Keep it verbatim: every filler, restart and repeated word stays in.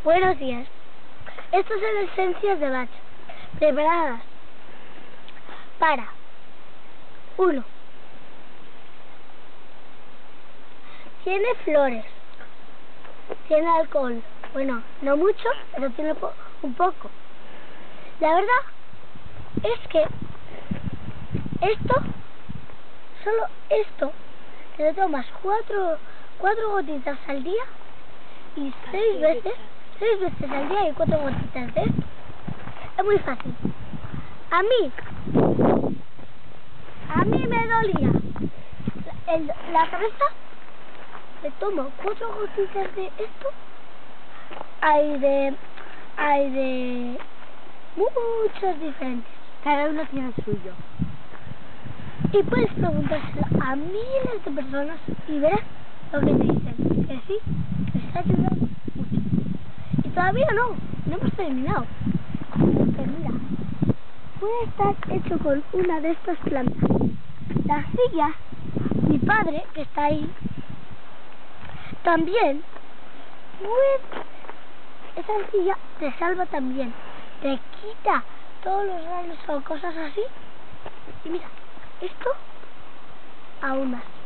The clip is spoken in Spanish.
Buenos días. Estas son esencias de matcha preparadas para uno. Tiene flores, tiene alcohol, bueno, no mucho, pero tiene po un poco. La verdad es que esto, solo esto, te lo tomas cuatro, cuatro gotitas al día y seis veces, seis veces al día y cuatro gotitas de esto. Es muy fácil. A mí, a mí me dolía la, el, la cabeza, me tomo cuatro gotitas de esto, hay de, hay de muchos diferentes. Cada uno tiene el suyo. Y puedes preguntárselo a miles de personas y verás lo que te dicen. Que sí, que les ha ayudado mucho. Y todavía no, no hemos terminado. Porque mira, puede estar hecho con una de estas plantas. La silla, mi padre, que está ahí, también, pues, esa silla te salva también. Te quita todos los rayos o cosas así. Y mira, esto aún más.